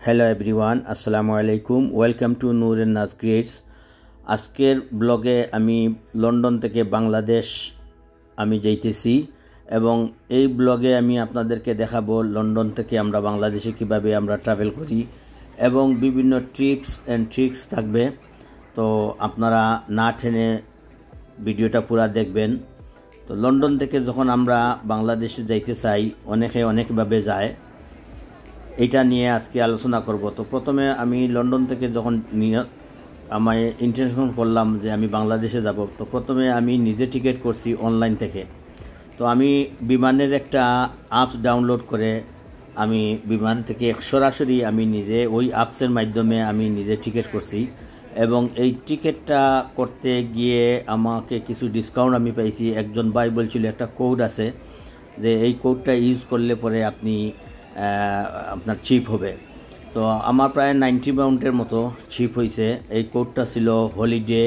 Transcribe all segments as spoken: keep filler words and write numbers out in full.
Hello everyone, আসসালামু আলাইকুম। Welcome to Noor and Naz creates. আজকের ব্লগে আমি লন্ডন থেকে বাংলাদেশ আমি যাইতেছি এবং এই ব্লগে আমি আপনাদেরকে দেখাবো লন্ডন থেকে আমরা বাংলাদেশে কিভাবে আমরা ট্রাভেল করি এবং বিভিন্ন টিপস অ্যান্ড ট্রিক্স থাকবে। তো আপনারা না টেনে ভিডিওটা পুরা দেখবেন। তো লন্ডন থেকে যখন আমরা বাংলাদেশে যাইতে চাই, অনেকে অনেকভাবে যায়, এটা নিয়ে আজকে আলোচনা করব। তো প্রথমে আমি লন্ডন থেকে যখন নিয়ে আমি ইন্টেনশন করলাম যে আমি বাংলাদেশে যাব, তো প্রথমে আমি নিজে টিকিট করছি অনলাইন থেকে। তো আমি বিমানের একটা অ্যাপস ডাউনলোড করে আমি বিমান থেকে সরাসরি আমি নিজে ওই অ্যাপসের মাধ্যমে আমি নিজে টিকিট করছি এবং এই টিকিটটা করতে গিয়ে আমাকে কিছু ডিসকাউন্ট আমি পাইছি। একজন ভাই বলছিল একটা কোড আছে যে এই কোডটা ইউজ করলে পরে আপনি আপনার চিপ হবে। তো আমার প্রায় নাইনটি পাউন্ডের মতো চিপ হয়েছে। এই কোডটা ছিল holiday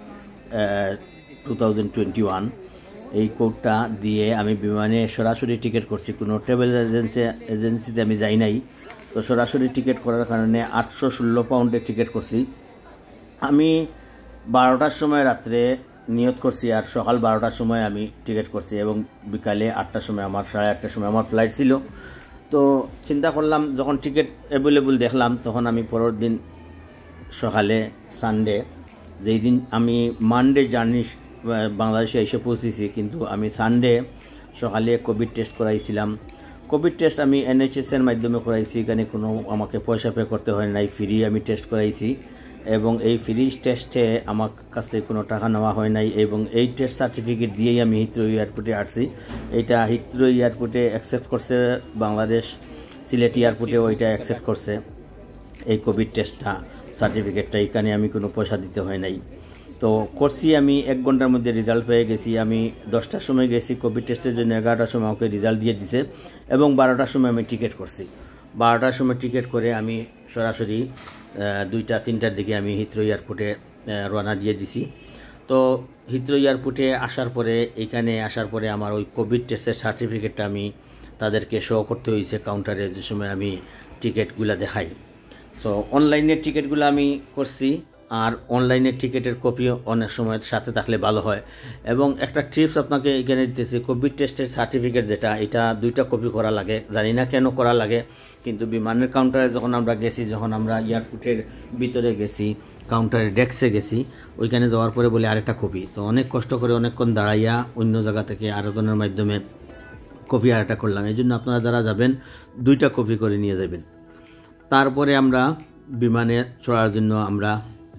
two thousand twenty one. এই কোডটা দিয়ে আমি বিমানে সরাসরি টিকিট করছি, কোনো ট্রাভেল এজেন্সি এজেন্সিতে আমি যাই নাই। তো সরাসরি টিকিট করার কারণে আটশো ষোলো পাউন্ডের টিকিট করছি। আমি বারোটার সময় রাত্রে নিয়ত করছি আর সকাল বারোটার সময় আমি টিকিট করছি এবং বিকালে আটটার সময় আমার সাড়ে আটটার সময় আমার ফ্লাইট ছিল। তো চিন্তা করলাম, যখন টিকিট অ্যাভেলেবল দেখলাম তখন আমি পরের দিন সকালে সানডে, যেই দিন আমি মানডে জার্নি বাংলাদেশে এসে পৌঁছেছি, কিন্তু আমি সানডে সকালে কোভিড টেস্ট করাইছিলাম। কোভিড টেস্ট আমি এনএইচএসের মাধ্যমে করাইছি, এখানে কোনো আমাকে পয়সা পে করতে হয় নাই, ফ্রি আমি টেস্ট করাইছি এবং এই ফ্রি টেস্টে আমার কাছ থেকে কোনো টাকা নেওয়া হয় নাই এবং এই টেস্ট সার্টিফিকেট দিয়েই আমি হিথ্রো এয়ারপোর্টে আসছি। এইটা হিথ্রো এয়ারপোর্টে অ্যাকসেপ্ট করছে, বাংলাদেশ সিলেট এয়ারপোর্টে ওইটা অ্যাকসেপ্ট করছে এই কোভিড টেস্টটা সার্টিফিকেটটা। এখানে আমি কোনো পয়সা দিতে হয় নাই। তো করছি, আমি এক ঘন্টার মধ্যে রেজাল্ট পেয়ে গেছি। আমি দশটার সময় গেছি কোভিড টেস্টের জন্য, এগারোটার সময় আমাকে রেজাল্ট দিয়ে দিছে এবং বারোটার সময় আমি টিকিট করছি। বারোটার সময় টিকিট করে আমি সরাসরি দুইটা তিনটার দিকে আমি হিথ্রো এয়ারপোর্টে রওনা দিয়ে দিছি। তো হিথ্রো এয়ারপোর্টে আসার পরে, এখানে আসার পরে আমার ওই কোভিড টেস্টের সার্টিফিকেটটা আমি তাদেরকে শো করতে হয়েছে কাউন্টারে, যে সময় আমি টিকিটগুলো দেখাই। তো অনলাইনের টিকিটগুলো আমি করছি, আর অনলাইনের টিকিটের কপিও অনেক সময় সাথে থাকলে ভালো হয়। এবং একটা ট্রিপস আপনাকে এখানে দিতেছি, কোভিড টেস্টের সার্টিফিকেট যেটা, এটা দুইটা কপি করা লাগে। জানি না কেন করা লাগে, কিন্তু বিমানের কাউন্টারে যখন আমরা গেছি, যখন আমরা এয়ারপোর্টের ভিতরে গেছি, কাউন্টারে ডেস্কে গেছি, ওইখানে যাওয়ার পরে বলে আরেকটা কপি। তো অনেক কষ্ট করে অনেকক্ষণ দাঁড়াইয়া অন্য জায়গা থেকে আরেকজনের মাধ্যমে কপি আরেকটা করলাম। এই জন্য আপনারা যারা যাবেন দুইটা কপি করে নিয়ে যাবেন। তারপরে আমরা বিমানে চড়ার জন্য আমরা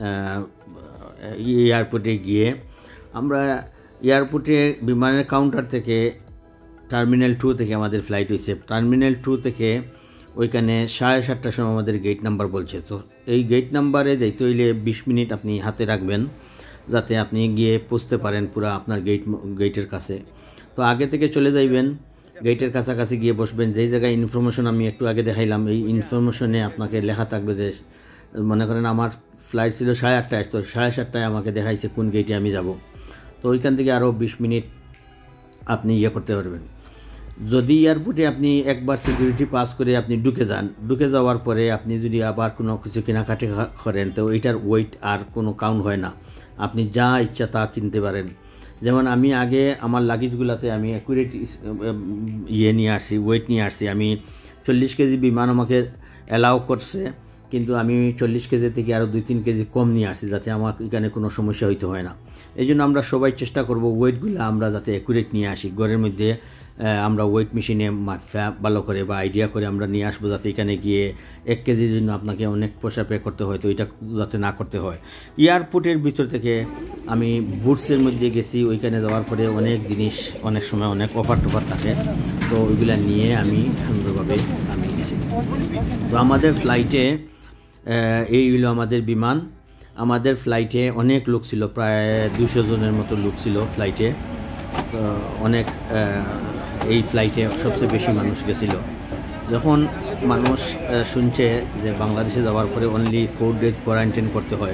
এয়ারপোর্টে গিয়ে আমরা এয়ারপোর্টে বিমানের কাউন্টার থেকে টার্মিনাল টু থেকে আমাদের ফ্লাইট হয়েছে। টার্মিনাল টু থেকে ওইখানে সাড়ে সাতটার সময় আমাদের গেট নাম্বার বলছে। তো এই গেট নাম্বারে যাইতে হইলে বিশ মিনিট আপনি হাতে রাখবেন, যাতে আপনি গিয়ে পৌঁছতে পারেন পুরো আপনার গেট গেটের কাছে। তো আগে থেকে চলে যাইবেন, গেটের কাছাকাছি গিয়ে বসবেন। যেই জায়গায় ইনফরমেশন আমি একটু আগে দেখাইলাম, এই ইনফরমেশনে আপনাকে লেখা থাকবে যে, মনে করেন আমার ফ্লাইট ছিল সাড়ে আটটায়, তো সাড়ে সাতটায় আমাকে দেখাইছে কোন গেটে আমি যাব। তো ওইখান থেকে আরও বিশ মিনিট আপনি ইয়ে করতে পারবেন। যদি এয়ারপোর্টে আপনি একবার সিকিউরিটি পাস করে আপনি ঢুকে যান, ঢুকে যাওয়ার পরে আপনি যদি আবার কোনো কিছু কেনাকাটি করেন, তো ওইটার ওয়েট আর কোনো কাউন্ট হয় না, আপনি যা ইচ্ছা তা কিনতে পারেন। যেমন আমি আগে আমার লাগেজগুলোতে আমি অ্যাকুরেট ইয়ে নিয়ে আসছি, ওয়েট নিয়ে আসছি। আমি চল্লিশ কেজি বিমান আমাকে অ্যালাউ করছে, কিন্তু আমি চল্লিশ কেজি থেকে আরও দুই তিন কেজি কম নিয়ে আসছি, যাতে আমার এখানে কোনো সমস্যা হইতে হয় না। এই জন্য আমরা সবাই চেষ্টা করব ওয়েটগুলো আমরা যাতে অ্যাকুরেট নিয়ে আসি। ঘরের মধ্যে আমরা ওয়েট মেশিনে মাপা ভালো করে বা আইডিয়া করে আমরা নিয়ে আসবো, যাতে এখানে গিয়ে এক কেজির জন্য আপনাকে অনেক পয়সা পে করতে হয়, তো এটা যাতে না করতে হয়। এয়ারপোর্টের ভিতর থেকে আমি বুটসের মধ্যে গেছি, ওইখানে যাওয়ার পরে অনেক জিনিস, অনেক সময় অনেক অফার টফার থাকে, তো ওইগুলো নিয়ে আমি সুন্দরভাবে আমি গেছি। তো আমাদের ফ্লাইটে এই হলো আমাদের বিমান। আমাদের ফ্লাইটে অনেক লোক ছিল, প্রায় দুশো জনের মতো লোক ছিল ফ্লাইটে। তো অনেক এই ফ্লাইটে সবচেয়ে বেশি মানুষ গেছিল। যখন মানুষ শুনছে যে বাংলাদেশে যাওয়ার পরে অনলি ফোর ডেজ কোয়ারেন্টাইন করতে হয়, তো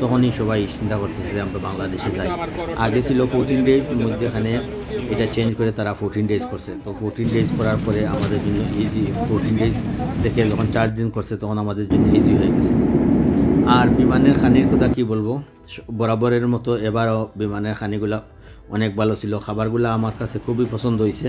তখনই সবাই চিন্তা করতেছে যে আমরা বাংলাদেশে যাই। আগে ছিল ফোরটিন ডেজ, মধ্যেখানে এটা চেঞ্জ করে তারা ফোরটিন ডেজ করছে। তো ফোরটিন ডেজ করার পরে আমাদের জন্য ইজি, ফোরটিন ডেজ থেকে যখন চার দিন করছে তখন আমাদের জন্য ইজি হয়ে গেছে। আর বিমানের খানির কথা কি বলবো, বরাবরের মতো এবারও বিমানের খানিগুলো অনেক ভালো ছিল। খাবারগুলো আমার কাছে খুবই পছন্দ হয়েছে,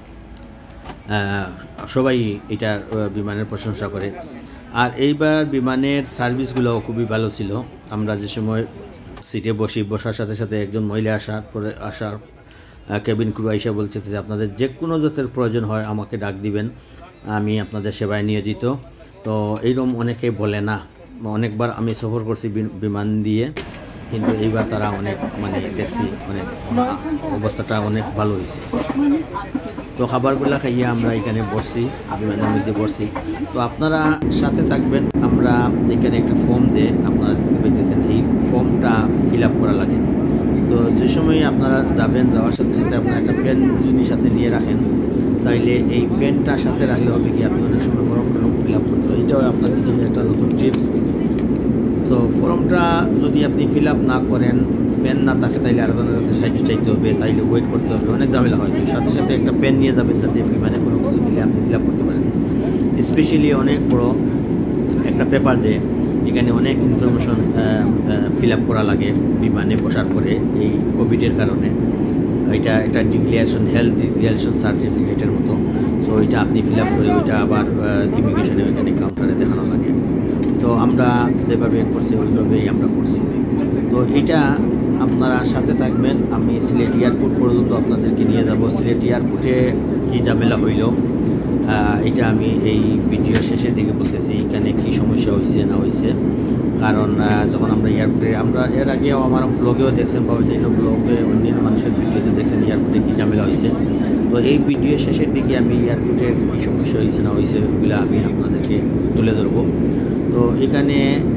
সবাই এটা বিমানের প্রশংসা করে। আর এইবার বিমানের সার্ভিসগুলোও খুবই ভালো ছিল। আমরা যে সময় সিটে বসি, বসার সাথে সাথে একজন মহিলা আসার পরে আসার কেবিন ক্রু আইসা বলছে যে আপনাদের যে কোনো জাতের প্রয়োজন হয় আমাকে ডাক দিবেন, আমি আপনাদের সেবায় নিয়োজিত। তো এইরকম অনেকে বলে না, অনেকবার আমি সফর করছি বিমান দিয়ে, কিন্তু এইবার তারা অনেক মানে দেখছি অনেক অবস্থাটা অনেক ভালো হয়েছে। তো খাবারগুলো খাইয়ে আমরা এখানে বসছি, বিমানের মধ্যে বসছি। তো আপনারা সাথে থাকবেন। আমরা এখানে একটা ফর্ম দিয়ে আপনারা দেখতে পেতেছেন, এই ফর্মটা ফিল আপ করা লাগে। তো যে সময় আপনারা যাবেন, যাওয়ার সাথে সাথে আপনারা একটা পেন যদি সাথে নিয়ে রাখেন, তাইলে এই পেনটা সাথে রাখলে হবে কি আপনি অনেক সময় ফর্ম ফর্ম ফিল আপ করতে হয়। এটাও আপনাদের জন্য একটা নতুন টিপস। তো ফর্মটা যদি আপনি ফিল আপ না করেন, পেন না থাকে, তাইলে আরেকজনের কাছে সাহায্য চাইতে হবে, তাইলে ওয়েট করতে হবে, অনেক ঝামেলা হয়। তো সাথে সাথে একটা পেন নিয়ে যাবেন যাতে বিমানে কোনো কিছু দিলে আপনি ফিল আপ করতে পারেন। স্পেশালি অনেক বড় একটা পেপার দিয়ে এখানে অনেক ইনফরমেশন ফিল আপ করা লাগে বিমানে বসার পরে এই কোভিডের কারণে। এটা এটা ডিক্লিয়ারেশন, হেলথ ডিক্লিয়ারেশন সার্টিফিকেটের মতো। সো এটা আপনি ফিল আপ করে ওইটা আবার ইমিগ্রেশনে ওইখানে কাউন্টারে দেখানো লাগে। তো আমরা যেভাবে করছি ওইভাবেই আমরা করছি। তো এটা আপনারা সাথে থাকবেন। আমি সিলেট এয়ারপোর্ট পর্যন্ত আপনাদেরকে নিয়ে যাব। সিলেট এয়ারপোর্টে কী ঝামেলা হইল এটা আমি এই ভিডিও শেষের দিকে বলতেছি, এখানে কী সমস্যা হয়েছে না হয়েছে। কারণ যখন আমরা এয়ারপোর্টে, আমরা এর আগেও আমার ব্লগেও দেখছেন বা অন্যান্য ব্লগে অন্যান্য মানুষের ভিডিওতে দেখছেন এয়ারপোর্টে কী ঝামেলা হয়েছে। তো এই ভিডিও শেষের দিকে আমি এয়ারপোর্টের কী সমস্যা হয়েছে না হয়েছে ওগুলো আমি আপনাদেরকে তুলে ধরবো। তো এখানে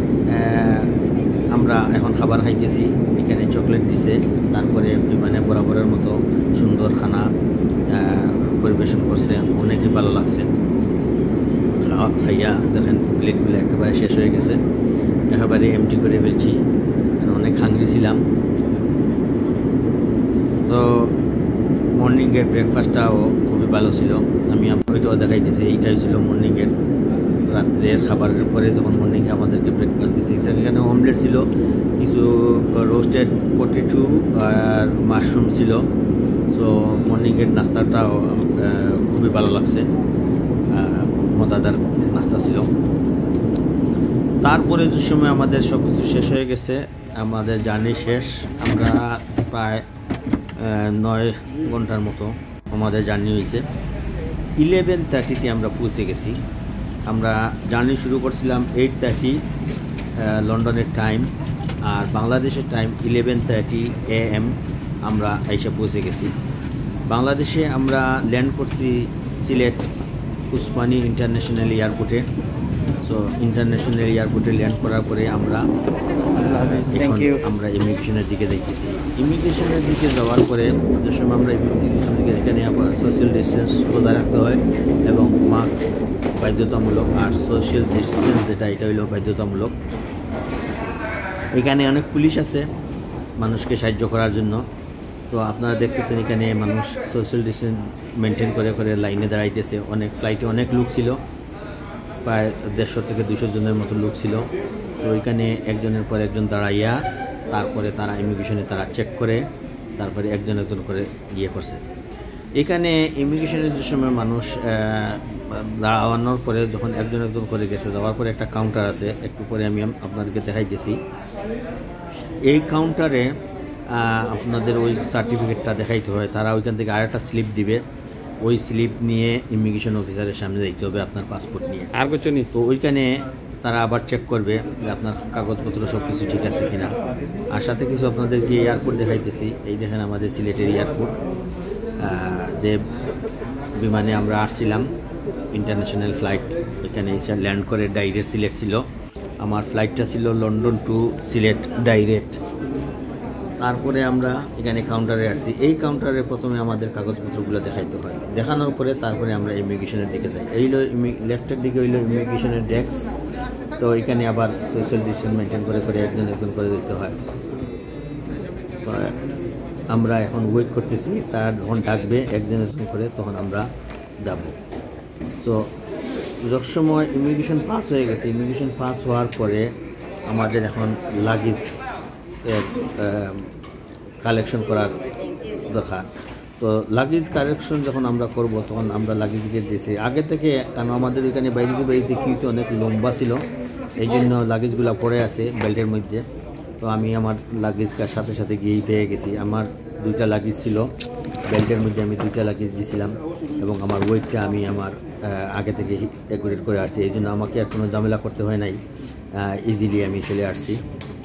আমরা এখন খাবার খাইতেছি, এখানে চকলেট দিছে, তারপরে বিমানে বরাবরের মতো সুন্দর খানা পরিবেশন করছে, অনেকই ভালো লাগছে। খাওয়া খাইয়া দেখেন প্লেটগুলো একেবারে শেষ হয়ে গেছে, একেবারে এমটি করে ফেলছি, অনেক হাংরি ছিলাম। তো মর্নিংয়ের ব্রেকফাস্টটাও খুবই ভালো ছিল, আমি ওইটাও দেখাইতেছি। এইটাই ছিল মর্নিংয়ের, রাত্রের খাবারের পরে যখন মর্নিংয়ে আমাদেরকে ব্রেকফাস্ট দিয়েছি। সেখানে অমলেট ছিল, কিছু রোস্টেড পটেটো আর মাশরুম ছিল। তো মর্নিংয়ের নাস্তাটাও খুবই ভালো লাগছে, মজাদার নাস্তা ছিল। তারপরে যে সময় আমাদের সব কিছু শেষ হয়ে গেছে, আমাদের জার্নি শেষ। আমরা প্রায় নয় ঘন্টার মতো আমাদের জার্নি হয়েছে। ইলেভেন থার্টিতে আমরা পৌঁছে গেছি। আমরা জার্নি শুরু করছিলাম এইট থার্টি লন্ডনের টাইম, আর বাংলাদেশের time eleven thirty A M আমরা এসে পৌঁছে গেছি। বাংলাদেশে আমরা ল্যান্ড করছি সিলেট উসমানী ইন্টারন্যাশনাল এয়ারপোর্টে। সো ইন্টারন্যাশনাল এয়ারপোর্টে ল্যান্ড করার পরে আমরা এখন আমরা ইমিগ্রেশনের দিকে দেখতেছি। ইমিগ্রেশনের দিকে যাওয়ার পরে যে সময় আমরা ইমিগ্রেশনের দিকে, এখানে আবার সোশ্যাল ডিস্টেন্স বজায় রাখতে হয় এবং মাস্ক বাধ্যতামূলক, আর সোশ্যাল ডিস্টেন্স যেটা এটা হইল বাধ্যতামূলক। এখানে অনেক পুলিশ আছে মানুষকে সাহায্য করার জন্য। তো আপনারা দেখতেছেন এখানে মানুষ সোশ্যাল ডিস্টেন্স মেনটেন করে করে লাইনে দাঁড়াইতেছে। অনেক ফ্লাইটে অনেক লোক ছিল, প্রায় দেড়শো থেকে দুশো জনের মতো লোক ছিল। তো ওইখানে একজনের পর একজন দাঁড়াইয়া তারপরে তারা ইমিগ্রেশনে তারা চেক করে, তারপরে একজন একজন করে ইয়ে করছে। এখানে ইমিগ্রেশনের যে সময় মানুষ দাঁড়ানোর পরে যখন একজন একজন করে গেছে, যাওয়ার পরে একটা কাউন্টার আছে, একটু পরে আমি আপনাদেরকে দেখাইতেছি। এই কাউন্টারে আপনাদের ওই সার্টিফিকেটটা দেখাইতে হয়, তারা ওইখান থেকে আরেকটা স্লিপ দিবে, ওই স্লিপ নিয়ে ইমিগ্রেশন অফিসারের সামনে যাইতে হবে আপনার পাসপোর্ট নিয়ে। আর কিছু নেই। তো ওইখানে তারা আবার চেক করবে যে আপনার কাগজপত্র সব কিছু ঠিক আছে কিনা। আর সাথে কিছু আপনাদেরকে এয়ারপোর্ট দেখাইতেছি। এই দেখেন আমাদের সিলেটের এয়ারপোর্ট, যে বিমানে আমরা আসছিলাম ইন্টারন্যাশনাল ফ্লাইট, এখানে এসে ল্যান্ড করে ডাইরেক্ট সিলেট ছিল। আমার ফ্লাইটটা ছিল লন্ডন টু সিলেট ডাইরেক্ট। তারপরে আমরা এখানে কাউন্টারে আসছি। এই কাউন্টারে প্রথমে আমাদের কাগজপত্রগুলো দেখাইতে হয়, দেখানোর পরে তারপরে আমরা ইমিগ্রেশনের দিকে যাই। এই হলো লেফটের দিকে হইলো ইমিগ্রেশনের ডেস্ক, তো এখানে আবার সোশ্যাল ডিস্টেন্স মেনটেন করে করে একজন একজন করে দিতে হয়। তো আমরা এখন ওয়েট করতেছি, তারা যখন ডাকবে একজন একজন করে তখন আমরা যাব। তো যত সময় ইমিগ্রেশন পাস হয়ে গেছে, ইমিগ্রেশন পাস হওয়ার পরে আমাদের এখন লাগেজ কালেকশন করার দরকার। তো লাগেজ কালেকশন যখন আমরা করব তখন আমরা লাগেজকে দিয়েছি আগে থেকে, কারণ আমাদের এখানে বাইরে বাইরে কিউতে অনেক লম্বা ছিল, এই জন্য লাগেজগুলো পড়ে আছে বেল্টের মধ্যে। তো আমি আমার লাগেজকার সাথে সাথে গিয়েই পেয়ে গেছি। আমার দুইটা লাগেজ ছিল বেল্টের মধ্যে, আমি দুইটা লাগেজ দিয়েছিলাম এবং আমার ওয়েটটা আমি আমার আগে থেকে অ্যাকুরেট করে আসছি, এই জন্য আমাকে আর কোনো ঝামেলা করতে হয় নাই, ইজিলি আমি চলে আসছি।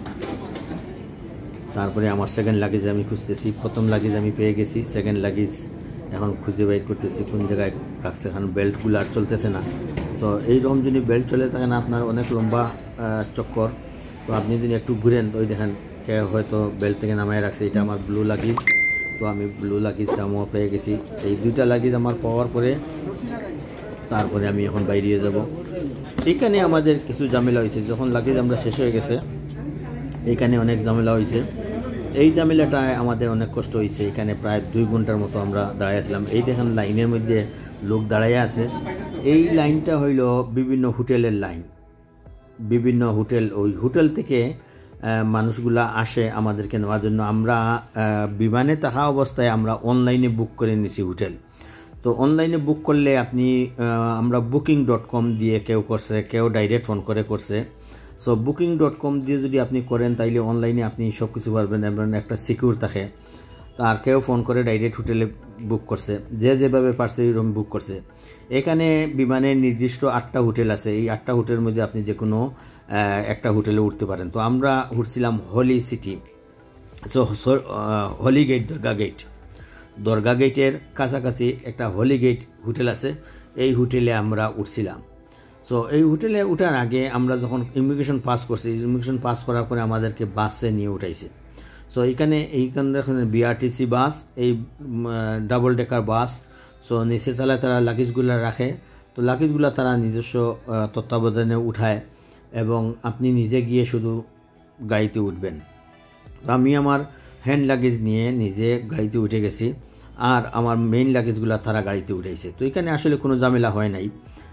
তারপরে আমার সেকেন্ড লাগেজ আমি খুঁজতেছি, প্রথম লাগেজ আমি পেয়ে গেছি, সেকেন্ড লাগেজ এখন খুঁজে বের করতেছি কোন জায়গায় রাখছে, কারণ বেল্টগুলো আর চলতেছে না। তো এইরকম যদি বেল্ট চলে থাকে না আপনার অনেক লম্বা চক্কর, তো আপনি যদি একটু ঘুরেন তো ওই দেখেন কে হয়তো বেল্ট থেকে নামায় রাখছে। এটা আমার ব্লু লাগেজ, তো আমি ব্লু লাগেজটা আমার পেয়ে গেছি। এই দুইটা লাগেজ আমার পাওয়ার পরে তারপরে আমি এখন বাইরে যাব। এখানে আমাদের কিছু ঝামেলা হয়েছে, যখন লাগেজ আমরা শেষ হয়ে গেছে এইখানে অনেক ঝামেলা হয়েছে। এই ঝামেলাটায় আমাদের অনেক কষ্ট হয়েছে। এখানে প্রায় দুই ঘন্টার মতো আমরা দাঁড়াইছিলাম। এই দেখেন লাইনের মধ্যে লোক দাঁড়াইয়া আছে, এই লাইনটা হইল বিভিন্ন হোটেলের লাইন। বিভিন্ন হোটেল, ওই হোটেল থেকে মানুষগুলা আসে আমাদেরকে নেওয়ার জন্য। আমরা বিমানে থাকা অবস্থায় আমরা অনলাইনে বুক করে নিছি হোটেল। তো অনলাইনে বুক করলে আপনি আমরা বুকিং ডট কম দিয়ে কেউ করছে, কেউ ডাইরেক্ট ফোন করে করছে। সো বুকিং ডট কম দিয়ে যদি আপনি করেন তাইলে অনলাইনে আপনি সব কিছু পারবেন এবং একটা সিকিউর থাকে। আর কেউ ফোন করে ডাইরেক্ট হোটেলে বুক করছে, যে যেভাবে পারছে এরকম বুক করছে। এখানে বিমানের নির্দিষ্ট আটটা হোটেল আছে, এই আটটা হোটেলের মধ্যে আপনি যে কোনো একটা হোটেলে উঠতে পারেন। তো আমরা উঠছিলাম holy city, so holy gate, Dargah gate, Dargah গেটের কাছাকাছি একটা হলি গেট হোটেল আছে, এই হোটেলে আমরা উঠছিলাম। সো এই হোটেলে উঠার আগে আমরা যখন ইমিগ্রেশন পাস করছি, ইমিগ্রেশন পাস করার পরে আমাদেরকে বাসে নিয়ে উঠাইছে। সো এইখানে এইখানে দেখেন বিআরটিসি বাস, এই ডাবল ডেকার বাস। সো নিচের তলায় তারা লাগেজগুলো রাখে, তো লাগেজগুলো তারা নিজস্ব তত্ত্বাবধানে উঠায় এবং আপনি নিজে গিয়ে শুধু গাড়িতে উঠবেন। তো আমি আমার হ্যান্ড লাগেজ নিয়ে নিজে গাড়িতে উঠে গেছি, আর আমার মেইন লাগেজগুলো তারা গাড়িতে উঠাইছে। তো এখানে আসলে কোনো ঝামেলা হয় নাই।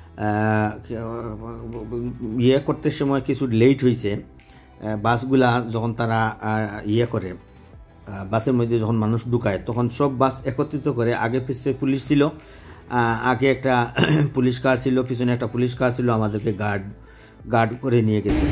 ইয়ে করতে সময় কিছু লেট হয়েছে, বাসগুলা যখন তারা ইয়ে করে বাসের মধ্যে যখন মানুষ ঢুকায় তখন সব বাস একত্রিত করে। আগে পিছনে পুলিশ ছিল, আগে একটা পুলিশ কার ছিল, পিছনে একটা পুলিশ কার ছিল, আমাদেরকে গার্ড গার্ড করে নিয়ে গেছে।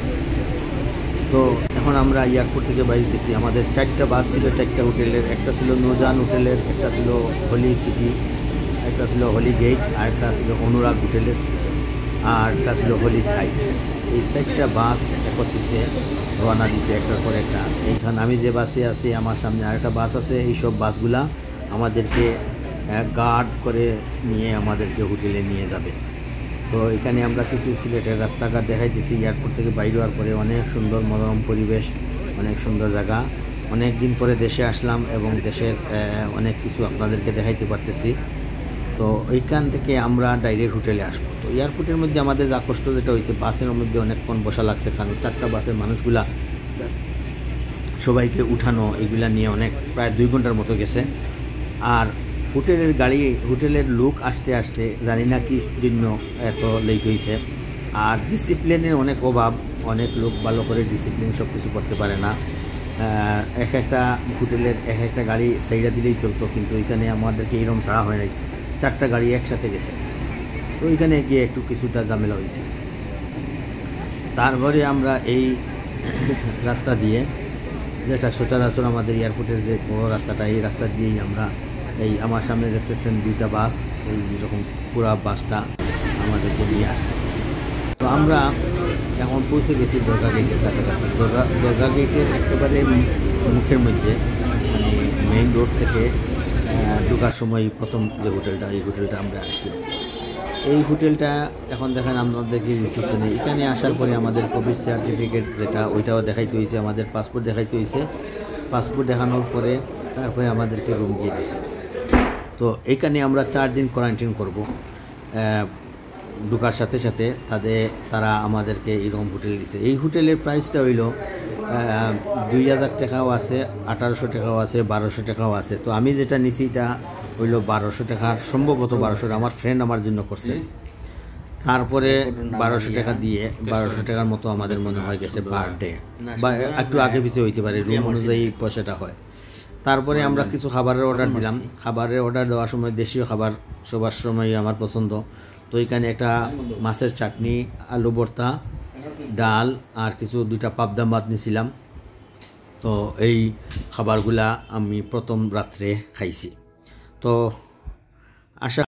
তো এখন আমরা এয়ারপোর্ট থেকে বাইরে গেছি। আমাদের চারটা বাস ছিল, চারটা হোটেলের, একটা ছিল নূরজাহান হোটেলের, একটা ছিল হলি সিটি, একটা ছিল হলি গেট, আর একটা ছিল অনুরাগ হোটেলের, আর একটা ছিল হলি সাইড। এই চারটা বাস একত্রিত রওনা দিচ্ছে একটার পর একটা। এইখানে আমি যে বাসে আছি আমার সামনে আরেকটা বাস আছে। এইসব বাসগুলা আমাদেরকে গার্ড করে নিয়ে আমাদেরকে হোটেলে নিয়ে যাবে। তো এখানে আমরা কিছু সিলেটের রাস্তাঘাট দেখাইতেছি। এয়ারপোর্ট থেকে বাইরে হওয়ার পরে অনেক সুন্দর মনোরম পরিবেশ, অনেক সুন্দর জায়গা। অনেক দিন পরে দেশে আসলাম এবং দেশের অনেক কিছু আপনাদেরকে দেখাইতে পারতেছি। তো ওইখান থেকে আমরা ডাইরেক্ট হোটেলে আসবো। তো এয়ারপোর্টের মধ্যে আমাদের যা কষ্ট যেটা হয়েছে, বাসের মধ্যে অনেকক্ষণ বসা লাগছে, কারণ চারটা বাসের মানুষগুলা সবাইকে উঠানো এগুলা নিয়ে অনেক প্রায় দুই ঘন্টার মতো গেছে। আর হোটেলের গাড়ি, হোটেলের লোক আসতে আসতে জানি না কি জন্য এত লেট হয়েছে। আর ডিসিপ্লিনের অনেক অভাব, অনেক লোক ভালো করে ডিসিপ্লিন সব কিছু করতে পারে না। এক একটা হোটেলের এক একটা গাড়ি সাইডা দিলেই চলতো, কিন্তু এখানে আমাদেরকে এরকম ছাড়া হয় নাই, চারটা গাড়ি একসাথে গেছে। তো ওইখানে গিয়ে একটু কিছুটা ঝামেলা হয়েছে। তারপরে আমরা এই রাস্তা দিয়ে, যেটা সচরাচর আমাদের এয়ারপোর্টের যে বড় রাস্তাটা, এই রাস্তা দিয়েই আমরা, এই আমার সামনে দেখতেছেন দুইটা বাস, এই রকম পুরা বাসটা আমাদেরকে নিয়ে আসছে। তো আমরা এখন পৌঁছে গেছি দরগা গেটের কাছাকাছি। দরগা দরগা গেটের একেবারে মুখের মধ্যে, মানে মেইন রোড থেকে ঢোকার সময় প্রথম যে হোটেলটা, এই হোটেলটা আমরা আসছি। এই হোটেলটা এখন দেখেন আমাদেরকে রিসিপশনে, এখানে আসার পরে আমাদের কোভিড সার্টিফিকেট যেটা, ওইটাও দেখাইতে হয়েছে, আমাদের পাসপোর্ট দেখাইতে হয়েছে। পাসপোর্ট দেখানোর পরে তারপরে আমাদেরকে রুম দিয়ে দিয়েছে। তো এইখানে আমরা চার দিন কোয়ারেন্টাইন করব। ঢোকার সাথে সাথে তাদের তারা আমাদেরকে এরকম হোটেল দিচ্ছে। এই হোটেলের প্রাইসটা হইল দুই হাজার টাকাও আছে, আঠারোশো টাকাও আছে, বারোশো টাকাও আছে। তো আমি যেটা নিছি এটা হইল বারোশো টাকা, সম্ভবত বারোশো টাকা, আমার ফ্রেন্ড আমার জন্য করছে। তারপরে বারোশো টাকা দিয়ে বারোশো টাকার মতো আমাদের মনে হয় গেছে পার ডে, বা একটু আগে পিছিয়ে হইতে পারে, রুম অনুযায়ী পয়সাটা হয়। তারপরে আমরা কিছু খাবারের অর্ডার দিলাম। খাবারের অর্ডার দেওয়ার সময় দেশীয় খাবার সবার সময় আমার পছন্দ। তো এখানে একটা মাছের চাটনি, আলু ভর্তা, ডাল আর কিছু দুইটা পাবদা মাছ নিয়েছিলাম। তো এই খাবারগুলা আমি প্রথম রাত্রে খাইছি। তো আশা